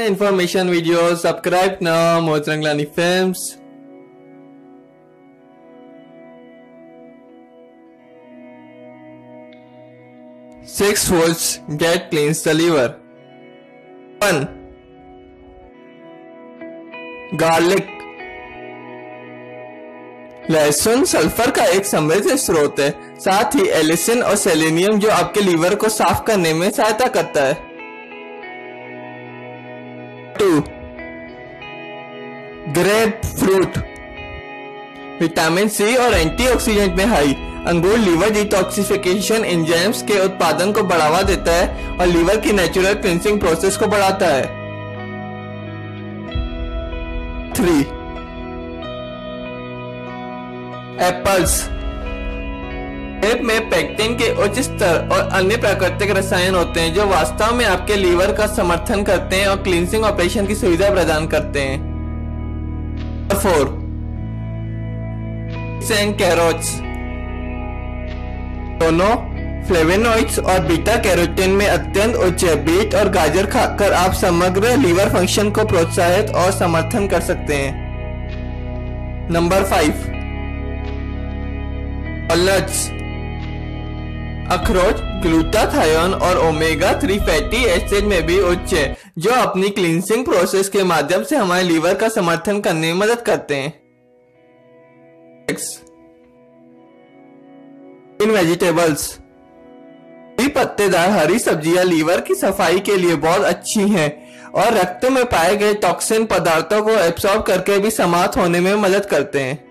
information videos, subscribe now. Mojranglani Films. Six foods that cleans the liver. 1. Garlic. लहसुन sulphur का एक समृद्ध स्रोत है, साथ ही एलिसिन और सेलेनियम जो आपके लीवर को साफ करने में सहायता करता है। 2. Grep fruit. विटामिन सी और एंटीऑक्सीडेंट में हाई अंगूर लीवर डिटॉक्सिफिकेशन एंजाइम्स के उत्पादन को बढ़ावा देता है और लीवर की नेचुरल क्लींसिंग प्रोसेस को बढ़ाता है। 3. एप्पल्स। सेब में पेक्टिन के उच्च स्तर और अन्य प्राकृतिक रसायन होते हैं जो वास्तव में आपके लीवर का समर्थन करते हैं और क्लींसिंग ऑपरेशन की सुविधा प्रदान करते हैं। 4. And carrots. दोनों फ्लेवोनॉइड्स और बीटा कैरोटीन में अत्यंत उच्च है। बीट और गाजर खाकर आप समग्र लीवर फंक्शन को प्रोत्साहित और समर्थन कर सकते हैं। नंबर 5. वॉलनट्स। अखरोट ग्लूटाथायोन और ओमेगा 3 फैटी एसिड में भी उच्च है जो अपनी क्लींसिंग प्रोसेस के माध्यम से हमारे लीवर का समर्थन करने में मदद करते हैं। 6. Green vegetables. पत्तेदार हरी सब्जियां लीवर की सफाई के लिए बहुत अच्छी हैं और रक्त में पाए गए टॉक्सिन पदार्थों को एब्सॉर्ब करके भी समाप्त होने में मदद करते हैं।